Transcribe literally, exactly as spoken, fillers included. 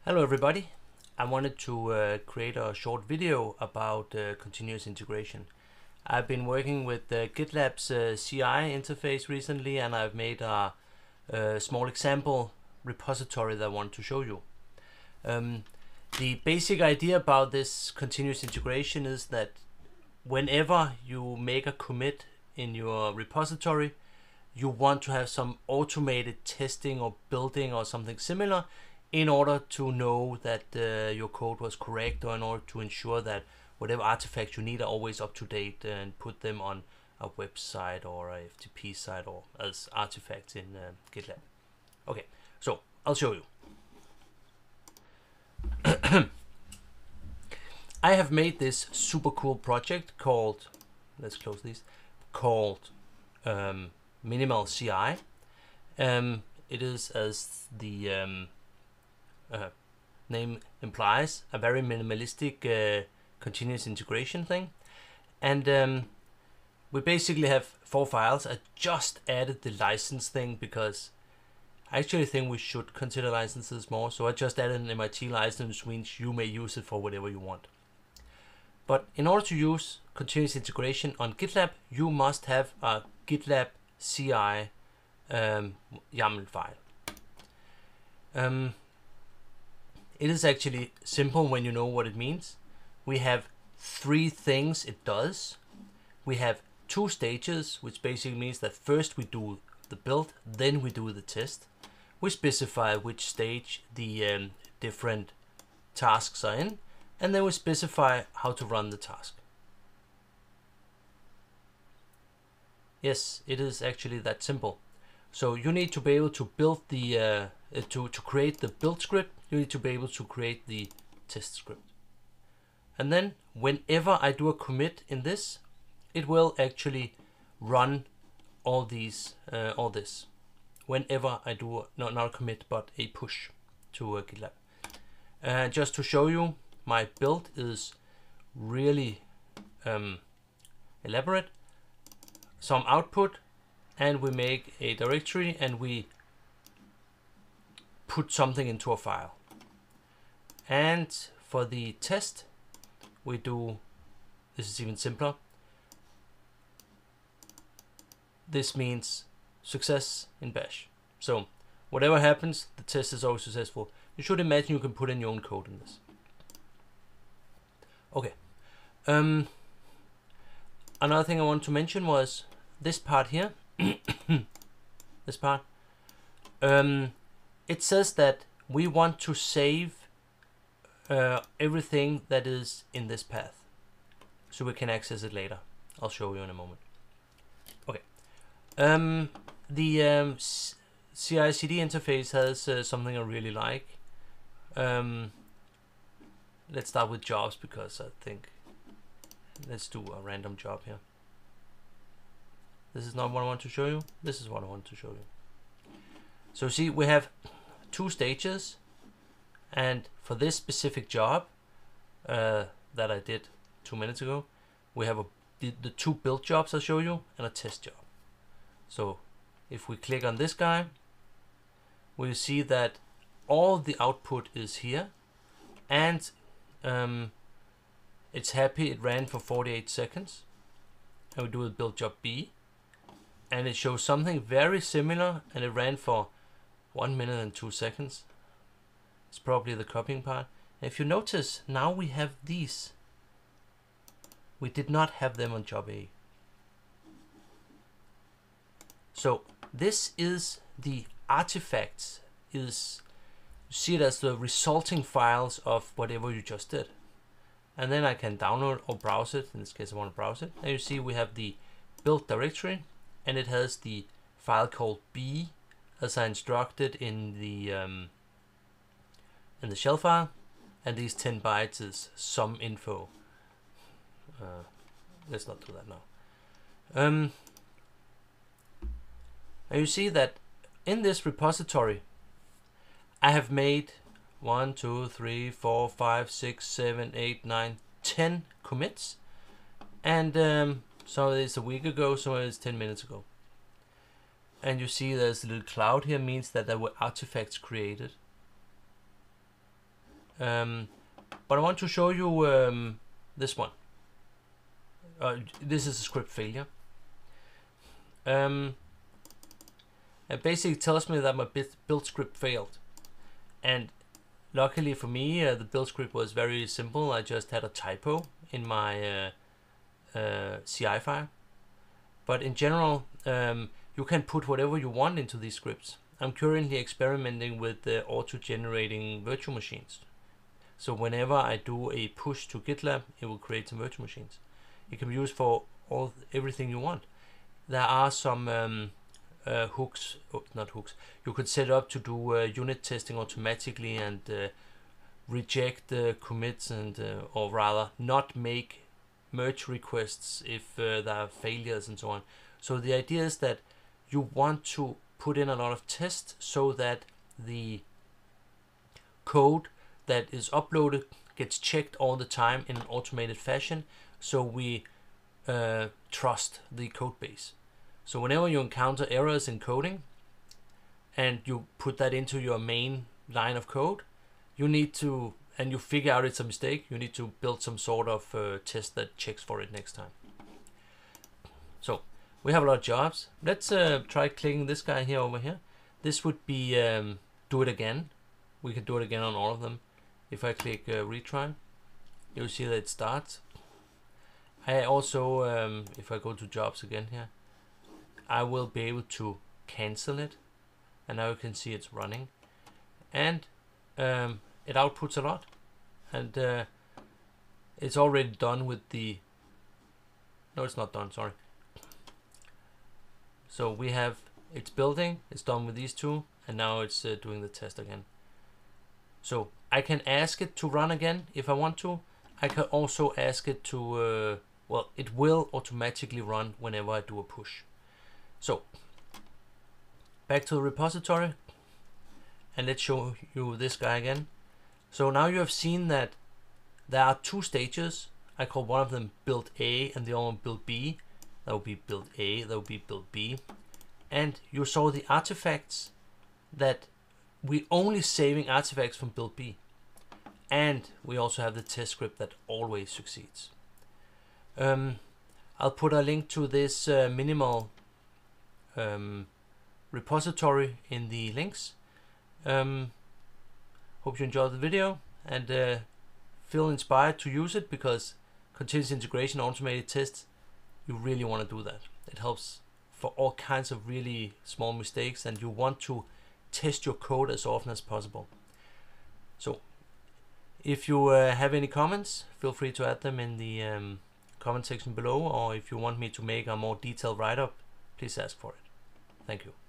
Hello everybody. I wanted to uh, create a short video about uh, continuous integration. I've been working with uh, GitLab's uh, C I interface recently, and I've made a, a small example repository that I want to show you. Um, the basic idea about this continuous integration is that whenever you make a commit in your repository, you want to have some automated testing or building or something similar in order to know that uh, your code was correct, or in order to ensure that whatever artifacts you need are always up to date and put them on a website or a F T P site or as artifacts in uh, GitLab. Okay, so I'll show you. I have made this super cool project called, let's close these, called um, Minimal C I. Um, it is, as the um, uh, name implies, a very minimalistic uh, continuous integration thing. And um, we basically have four files. I just added the license thing because I actually think we should consider licenses more. So I just added an M I T license, which means you may use it for whatever you want. But in order to use continuous integration on GitLab, you must have a GitLab C I um, YAML file. Um, it is actually simple when you know what it means. We have three things it does. We have two stages, which basically means that first we do the build, then we do the test. We specify which stage the um, different tasks are in, and then we specify how to run the task. Yes, it is actually that simple. So you need to be able to build the uh, to to create the build script. You need to be able to create the test script, and then whenever I do a commit in this, it will actually run all these uh, all this. Whenever I do not not a commit but a push to uh, GitLab. Uh, just to show you, my build is really um, elaborate. Some output, and we make a directory and we put something into a file. And for the test, we do, this is even simpler. This means success in bash. So whatever happens, the test is always successful. You should imagine you can put in your own code in this. Okay. Um, another thing I want to mention was this part here. This part. Um, it says that we want to save uh, everything that is in this path, so we can access it later. I'll show you in a moment. Okay. Um, the um, C I C D interface has uh, something I really like. Um, let's start with jobs, because I think let's do a random job here. This is not what I want to show you. This is what I want to show you. So see, we have two stages, and for this specific job uh, that I did two minutes ago, we have a, the, the two build jobs I'll show you and a test job. So if we click on this guy, we'll see that all the output is here, and um, it's happy. It ran for forty-eight seconds, and we do the build job B, and it shows something very similar, and it ran for one minute and two seconds. It's probably the copying part. And if you notice, now we have these. We did not have them on job A. So this is the artifacts. Is you see it as the resulting files of whatever you just did. And then I can download or browse it. In this case, I want to browse it. And you see we have the build directory, and it has the file called B, as I instructed in the um, in the shell file, and these ten bytes is some info. Uh, let's not do that now. Um, and you see that in this repository, I have made one, two, three, four, five, six, seven, eight, nine, ten commits, and um, some of this a week ago, some of this ten minutes ago. And you see there's a little cloud here, means that there were artifacts created. Um, but I want to show you um, this one. Uh, this is a script failure. Um, it basically tells me that my build script failed. And luckily for me, uh, the build script was very simple. I just had a typo in my uh, uh, C I file. But in general, um, you can put whatever you want into these scripts. I'm currently experimenting with uh, auto-generating virtual machines. So whenever I do a push to GitLab, it will create some virtual machines. It can be used for all everything you want. There are some um, uh, hooks, oh, not hooks. You could set up to do uh, unit testing automatically and uh, reject the commits and, uh, or rather, not make merge requests if uh, there are failures and so on. So the idea is that you want to put in a lot of tests so that the code that is uploaded gets checked all the time in an automated fashion, so we uh, trust the code base. So whenever you encounter errors in coding and you put that into your main line of code, you need to, and you figure out it's a mistake, you need to build some sort of uh, test that checks for it next time. So we have a lot of jobs. Let's uh, try clicking this guy here over here. This would be um, do it again. We can do it again on all of them. If I click uh, retry, you'll see that it starts. I also, um, if I go to jobs again here, I will be able to cancel it. And now you can see it's running. And um, it outputs a lot. And uh, it's already done with the, no, it's not done, sorry. So we have, it's building, it's done with these two, and now it's uh, doing the test again. So I can ask it to run again if I want to. I can also ask it to, uh, well, it will automatically run whenever I do a push. So back to the repository, and let's show you this guy again. So now you have seen that there are two stages. I call one of them build A and the other one build B. That would be build A, that would be build B. And you saw the artifacts that we only saving artifacts from build B. And we also have the test script that always succeeds. Um, I'll put a link to this uh, minimal um, repository in the links. Um, hope you enjoyed the video and uh, feel inspired to use it, because continuous integration, automated tests, you really want to do that. It helps for all kinds of really small mistakes, and you want to test your code as often as possible. So if you uh, have any comments, feel free to add them in the um, comment section below, or if you want me to make a more detailed write-up, please ask for it. Thank you.